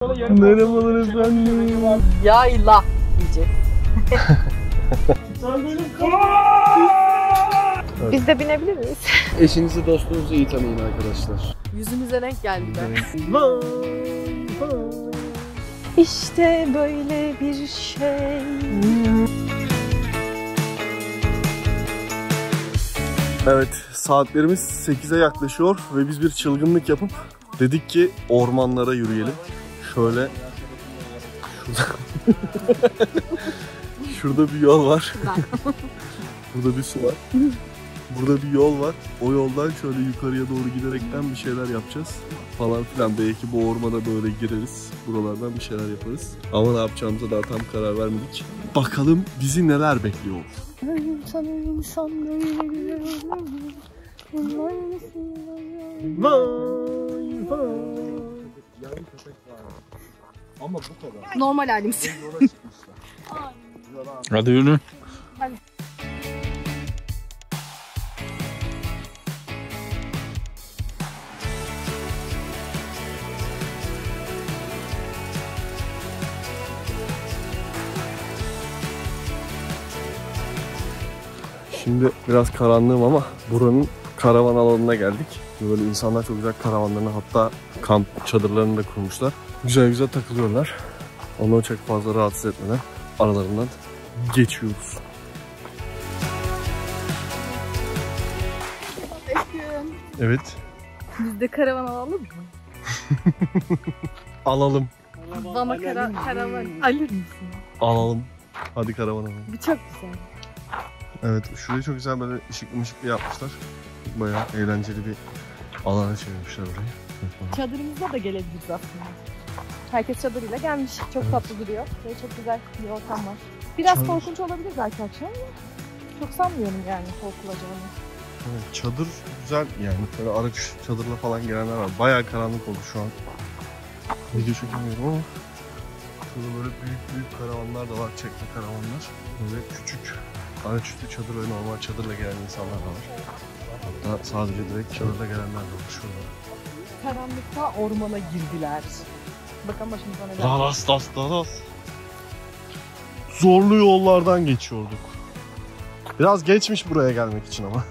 Merhabalar efendim. Yayla diyecek. Sen benim Biz de binebilir miyiz? Eşinizi dostunuzu iyi tanıyın arkadaşlar. Yüzümüze renk geldi be. İşte böyle bir şey. Evet, saatlerimiz 8'e yaklaşıyor ve biz bir çılgınlık yapıp dedik ki ormanlara yürüyelim. Şöyle şurada bir yol var. Burada bir su var. Burada bir yol var. O yoldan şöyle yukarıya doğru giderekten bir şeyler yapacağız falan filan. Belki bu ormana böyle gireriz. Buralardan bir şeyler yaparız. Ama ne yapacağımıza daha tam karar vermedik. Bakalım bizi neler bekliyor. Ama bu kadar. Normal halimiz. Hadi yürü. Hadi. Şimdi biraz karanlığım ama buranın karavan alanına geldik. Böyle insanlar çok güzel karavanlarını, hatta kamp çadırlarını da kurmuşlar. Güzel güzel takılıyorlar. Onları çok fazla rahatsız etmeden aralarından geçiyoruz. Evet. Biz de karavan alalım mı? Alalım. Bana karavan alır mısın? Alalım. Hadi karavan alalım. Bu çok güzel. Evet, şurayı çok güzel böyle ışıklı yapmışlar. Bayağı eğlenceli bir alana çevirmişler burayı. Çadırımızda da gelebiliriz aslında. Herkes çadırıyla gelmiş. Çok tatlı duruyor. Ve çok güzel bir ortam var. Biraz Çadır. korkunç olabilir belki akşam ama çok sanmıyorum yani korkulacağını. Evet, çadır güzel yani. Böyle araç çadırla falan gelenler var. Bayağı karanlık oldu şu an. Video çekemiyorum ama şurada böyle büyük karavanlar da var. Çekme karavanlar. Böyle küçük araçüstü çadır ve normal çadırla gelen insanlar da var. Hatta sadece direkt çadırla gelenler de var şurada. Karanlıkta ormana girdiler. Bakın başımıza ne geldi. Daras. Zorlu yollardan geçiyorduk. Biraz geçmiş buraya gelmek için ama.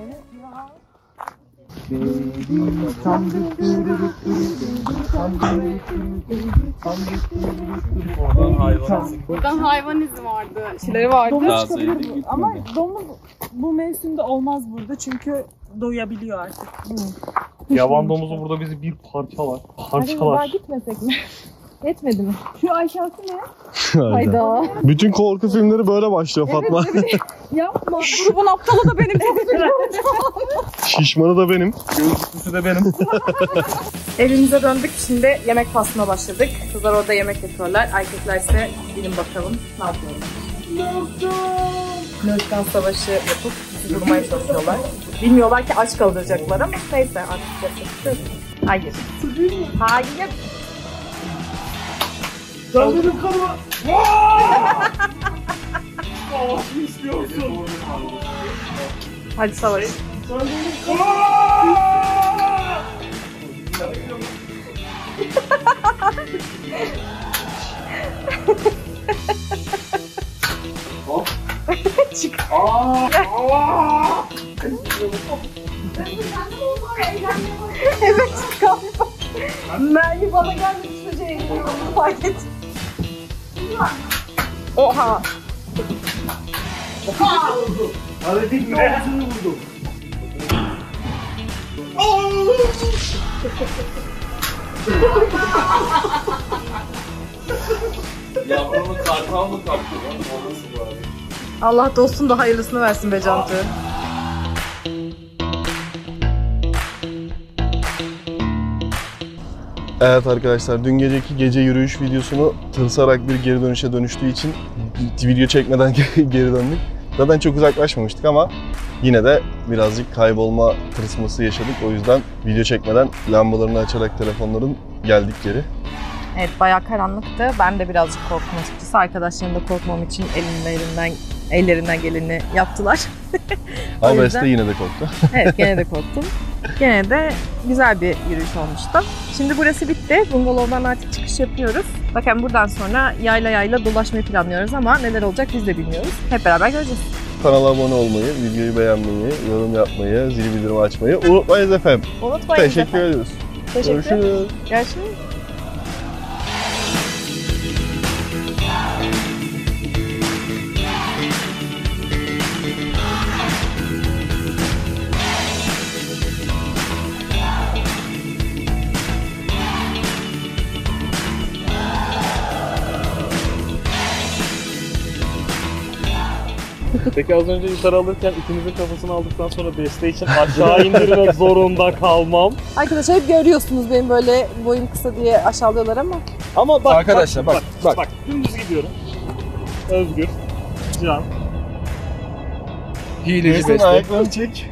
Buradan hayvan izi vardı. Şeyleri vardı. Domuz çıkabilir ama domuz bu mevsimde olmaz burada çünkü doyabiliyor artık. Yaban domuzu burada bizi bir parçalar. Hadi daha gitmesek mi? Yetmedi mi? Şu aşağısı ne? Hayda. Bütün korku filmleri böyle başlıyor Fatma. Yapma. Grubun aptalı da benim. Çok üzülüyorum. Şişmanı da benim. Gözlüklüsü de benim. Evimize döndük. Şimdi yemek faslına başladık. Kızlar orada yemek yapıyorlar. Erkekler ise bilin bakalım ne yapıyorlar. Lockdown savaşı yapıp bizi vurmaya çalışıyorlar. Bilmiyorlar ki aç kalacaklar ama neyse artık yapacak bir şey yok. Hayır. Hayır. Sen benim karıma. Ne istiyorsun? Hadi savaş. Sen benim karıma. Çık. Evet galiba. Mermi bana geldi sürece eğiliyorum. Fark et. Oha. Hadi dinle. Yavrumu kartal mı kaptı? O nasıl bu abi? Allah dostun da hayırlısını versin be Cantı. Evet arkadaşlar, dün geceki gece yürüyüş videosunu tırsarak bir geri dönüşe dönüştüğü için video çekmeden geri döndük. Zaten çok uzaklaşmamıştık ama yine de birazcık kaybolma tırsması yaşadık. O yüzden video çekmeden lambalarını açarak telefonların geldik geri. Evet bayağı karanlıktı. Ben de birazcık korktum açıkçası. Arkadaşlarım da korkmam için elimden ellerinden geleni yaptılar. O Ama yüzden- Beste yine de korktu. Evet, gene de korktum. Gene de güzel bir yürüyüş olmuştu. Şimdi burası bitti. Bungalovdan artık çıkış yapıyoruz. Bakın buradan sonra yayla yayla dolaşmayı planlıyoruz ama neler olacak biz de bilmiyoruz. Hep beraber göreceğiz. Kanala abone olmayı, videoyu beğenmeyi, yorum yapmayı, zil bildirimi açmayı unutmayın efendim. Unutmayın. Teşekkür ediyoruz. Teşekkür ederim. Görüşürüz. Görüşürüz. Peki az önce yukarı alırken ikinizin kafasını aldıktan sonra Beste için aşağı indirmek zorunda kalmam. Arkadaşlar hep görüyorsunuz benim böyle boyum kısa diye aşağılıyorlar ama. Ama bak Arkadaşlar, bak. Bak dümdüz gidiyorum. Özgür, Can. Hileci Beste. ayaklarını çek.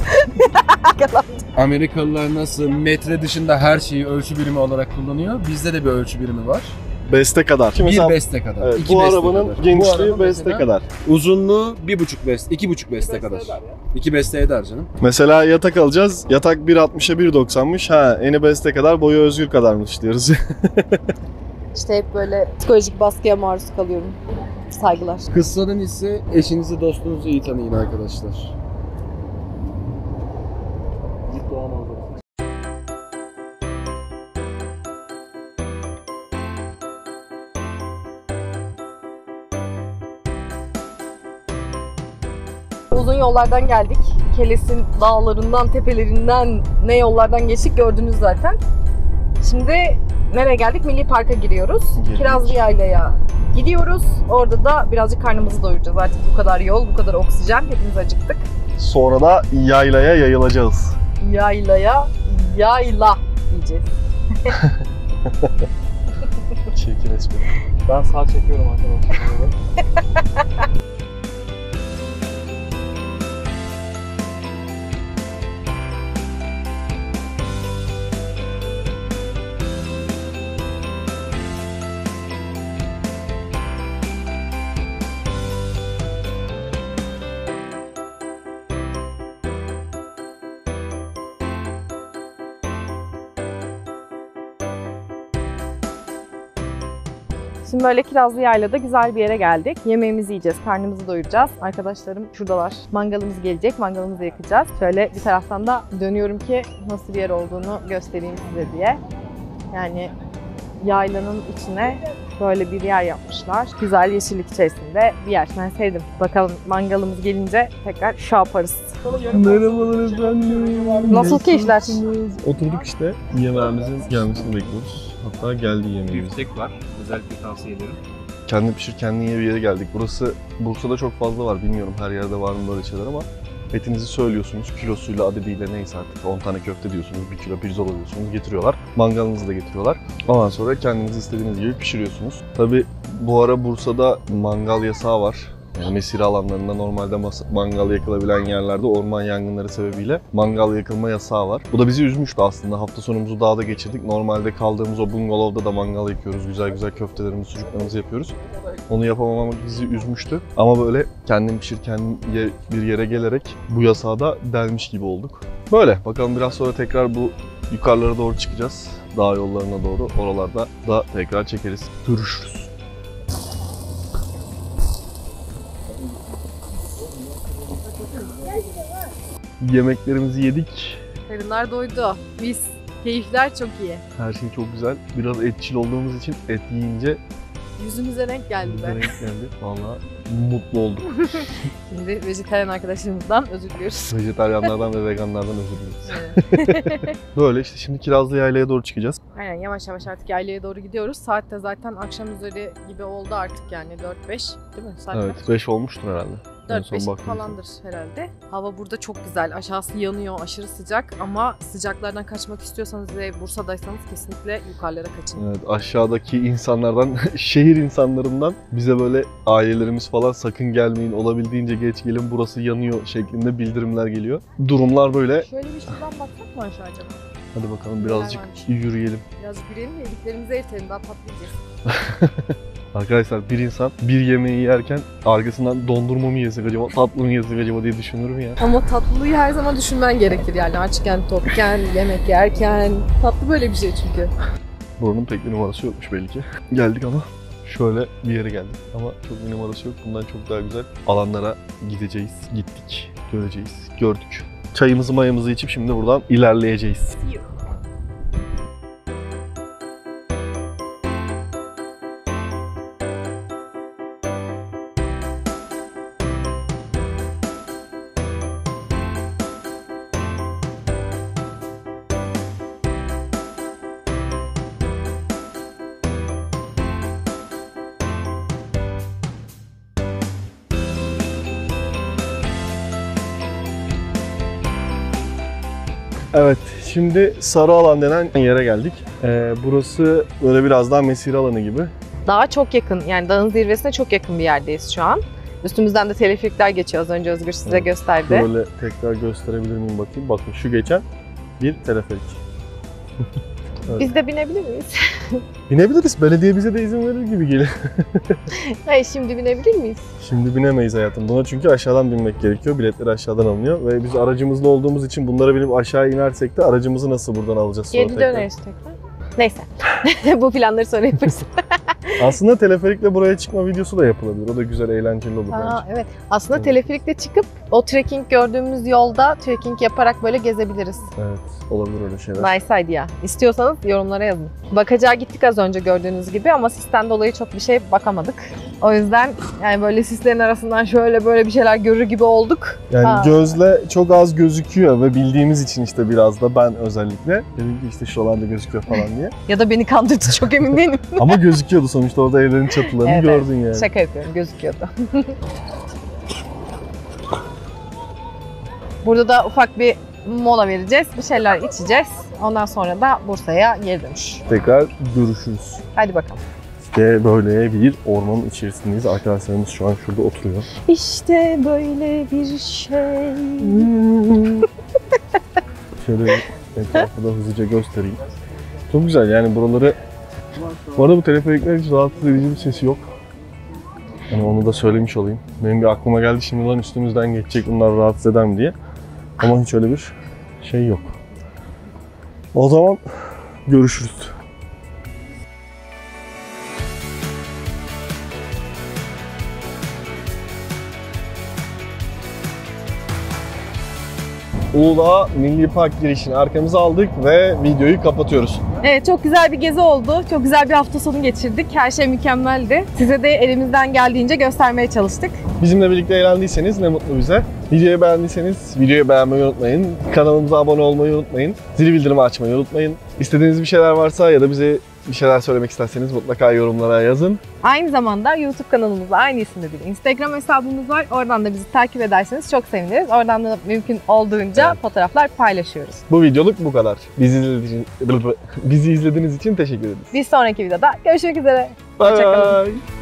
Amerikalılar nasıl metre dışında her şeyi ölçü birimi olarak kullanıyor. Bizde de bir ölçü birimi var. Beste kadar. Şimdi Bir mesela, beste kadar. evet, iki bu beste arabanın kadar. Bu genişliği araba beste mesela kadar. Uzunluğu 1,5 beste, 2,5 beste kadar. 2 beste eder canım. Mesela yatak alacağız. Yatak 1.60'a 1.90'mış. Ha, eni beste kadar, boyu Özgür kadarmış diyoruz. İşte hep böyle psikolojik baskıya maruz kalıyorum. Saygılar. Kıssadan ise eşinizi, dostunuzu iyi tanıyın arkadaşlar. Git doğa manzarası. Uzun yollardan geldik. Keles'in dağlarından, tepelerinden ne yollardan geçtik gördünüz zaten. Şimdi nereye geldik? Milli Park'a giriyoruz. Girdik. Kirazlı Yayla'ya gidiyoruz. Orada da birazcık karnımızı doyuracağız. Artık bu kadar yol, bu kadar oksijen. Hepimiz acıktık. Sonra da yaylaya yayılacağız. Yaylaya yayla diyeceğiz. Çirkin espri. Ben sağ çekiyorum arkadaşlar. Şimdi böyle Kirazlı Yayla'da güzel bir yere geldik. Yemeğimizi yiyeceğiz, karnımızı doyuracağız. Arkadaşlarım şuradalar. Mangalımız gelecek, mangalımızı yakacağız. Şöyle bir taraftan da dönüyorum ki nasıl bir yer olduğunu göstereyim size diye. Yani yaylanın içine böyle bir yer yapmışlar. Güzel yeşillik içerisinde bir yer. Ben sevdim. Bakalım mangalımız gelince tekrar şey yaparız. Merhabalar efendim. Nasıl keyifler? Oturduk işte. Yemeğimizin gelmesini bekliyoruz. Hatta geldi yemeğimiz. Biftek var. Özellikle tavsiye ederim. Kendi pişir kendin ye bir yere geldik. Burası Bursa'da çok fazla var. Bilmiyorum her yerde var mı böyle şeyler ama etinizi söylüyorsunuz. Kilosuyla adediyle neyse artık 10 tane köfte diyorsunuz. 1 kilo pirzola diyorsunuz. Getiriyorlar. Mangalınızı da getiriyorlar. Ondan sonra kendiniz istediğiniz gibi pişiriyorsunuz. Tabi bu ara Bursa'da mangal yasağı var. Yani mesire alanlarında normalde mangal yakılabilen yerlerde orman yangınları sebebiyle mangal yakılma yasağı var. Bu da bizi üzmüştü aslında. Hafta sonumuzu dağda geçirdik. Normalde kaldığımız o bungalovda da mangal yakıyoruz. Güzel güzel köftelerimizi, sucuklarımızı yapıyoruz. Onu yapamamak bizi üzmüştü. Ama böyle kendim pişir kendim ye bir yere gelerek bu yasağı da delmiş gibi olduk. Böyle bakalım biraz sonra tekrar bu yukarılara doğru çıkacağız. Dağ yollarına doğru. Oralarda da tekrar çekeriz. Görüşürüz. Yemeklerimizi yedik. Karınlar doydu. Biz. Keyifler çok iyi. Her şey çok güzel. Biraz etçil olduğumuz için et yiyince Yüzümüze renk geldi bize be. renk geldi. Valla mutlu olduk. Şimdi vejetaryen arkadaşlarımızdan özür diliyoruz. Vejetaryenlerden ve veganlardan özür dileriz. Böyle işte şimdi Kirazlı Yayla'ya doğru çıkacağız. Aynen yavaş yavaş artık yaylaya doğru gidiyoruz. Saat de zaten akşam üzeri gibi oldu artık yani 4-5 değil mi? Saat Evet 5 olmuştur herhalde. En son 4-5 baktığımızda. falandır herhalde. Hava burada çok güzel. Aşağısı yanıyor, aşırı sıcak ama sıcaklardan kaçmak istiyorsanız ve Bursa'daysanız kesinlikle yukarılara kaçın. Evet aşağıdaki insanlardan, şehir insanlarından bize böyle ailelerimiz falan sakın gelmeyin, olabildiğince geç gelin burası yanıyor şeklinde bildirimler geliyor. Durumlar böyle. Şöyle bir şuradan baksak mı aşağı acaba? Hadi bakalım birazcık varmış. yürüyelim. Biraz yürüyelim de yediklerimizi eritelim daha patlayacağız. Arkadaşlar bir insan bir yemeği yerken arkasından dondurma mı yesek acaba, tatlı mı yesek acaba diye düşünür mü ya? Ama tatlıyı her zaman düşünmen gerekir yani açken, tokken, yemek yerken. Tatlı böyle bir şey çünkü. Buranın pek bir numarası yokmuş belli ki. Geldik ama şöyle bir yere geldik. Ama çok bir numarası yok. Bundan çok daha güzel alanlara gideceğiz. Gittik, göreceğiz, gördük. Çayımızı mayamızı içip şimdi buradan ilerleyeceğiz. Evet, şimdi sarı alan denen yere geldik. Burası böyle biraz daha mesire alanı gibi. Dağa çok yakın yani dağın zirvesine çok yakın bir yerdeyiz şu an. Üstümüzden de teleferikler geçiyor az önce Özgür size Evet. gösterdi. Böyle tekrar gösterebilir miyim bakayım? Bakın şu geçen bir teleferik. Biz de binebilir miyiz? Binebiliriz. Belediye bize de izin verir gibi geliyor. Hayır şimdi binebilir miyiz? Şimdi binemeyiz hayatım. Buna çünkü aşağıdan binmek gerekiyor. Biletler aşağıdan alınıyor ve biz aracımızla olduğumuz için bunlara binip aşağı inersek de aracımızı nasıl buradan alacağız sonra Geri tekrar? döneriz tekrar. Neyse. Bu planları sonra yaparız. Aslında teleferikle buraya çıkma videosu da yapılabilir. O da güzel, eğlenceli olur Aa, bence. evet. Aslında Evet. teleferikle çıkıp o trekking gördüğümüz yolda trekking yaparak böyle gezebiliriz. Evet, olabilir öyle şeyler. Nice idea. İstiyorsanız yorumlara yazın. Bakacağa gittik az önce gördüğünüz gibi ama sisten dolayı çok bir şey bakamadık. O yüzden yani böyle sislerin arasından şöyle böyle bir şeyler görür gibi olduk. Yani Aa. gözle çok az gözüküyor ve bildiğimiz için işte biraz da ben özellikle dedim ki işte şuralarda gözüküyor falan diye. Ya da beni kandırdı çok emin değilim. Ama gözüküyordu sonuçta, orada evlerin çatılarını Evet, gördün yani. Şaka yapıyorum gözüküyordu. Burada da ufak bir mola vereceğiz. Bir şeyler içeceğiz. Ondan sonra da Bursa'ya geri dönüş. Tekrar görüşürüz. Hadi bakalım. İşte böyle bir ormanın içerisindeyiz. Arkadaşlarımız şu an şurada oturuyor. İşte böyle bir şey. Şöyle bir etrafı da hızlıca göstereyim. Çok güzel yani buraları. Bu arada bu teleferikler hiç rahatsız edici bir sesi yok. Yani onu da söylemiş olayım. Benim bir aklıma geldi şimdi lan üstümüzden geçecek bunlar rahatsız eder mi diye. Ama hiç öyle bir şey yok. O zaman görüşürüz. Uludağ Milli Park girişini arkamıza aldık ve videoyu kapatıyoruz. Evet çok güzel bir gezi oldu. Çok güzel bir hafta sonu geçirdik. Her şey mükemmeldi. Size de elimizden geldiğince göstermeye çalıştık. Bizimle birlikte eğlendiyseniz ne mutlu bize. Videoyu beğendiyseniz videoyu beğenmeyi unutmayın. Kanalımıza abone olmayı unutmayın. Zil bildirimi açmayı unutmayın. İstediğiniz bir şeyler varsa ya da bize bir şeyler söylemek isterseniz mutlaka yorumlara yazın. Aynı zamanda YouTube kanalımızda aynı isimde bir Instagram hesabımız var. Oradan da bizi takip ederseniz çok seviniriz. Oradan da mümkün olduğunca Evet. fotoğraflar paylaşıyoruz. Bu videoluk bu kadar. Bizi izlediğiniz için teşekkür ederiz. Bir sonraki videoda görüşmek üzere. Bye Hoşça kalın. bye.